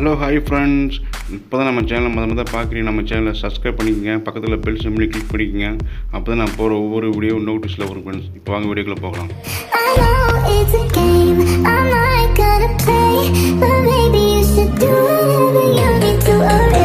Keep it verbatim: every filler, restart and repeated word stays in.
Hello, hi friends. இப்போ தான் நம்ம சேனலை முத முத பார்க்குறீங்க, நம்ம சேனலை சப்ஸ்கிரைப் பண்ணிக்கங்க, பக்கத்தில் பெல் சிம்பிளை கிளிக் பண்ணிக்கங்க. அப்போ தான் நான் போகிற ஒவ்வொரு வீடியோ நோட்டீஸில் வரும் ஃப்ரெண்ட்ஸ். இப்போ வாங்க வீடியோக்குள்ளே போகலாம். I know it's a game, I'm not gonna play, but maybe you should do whatever you need to.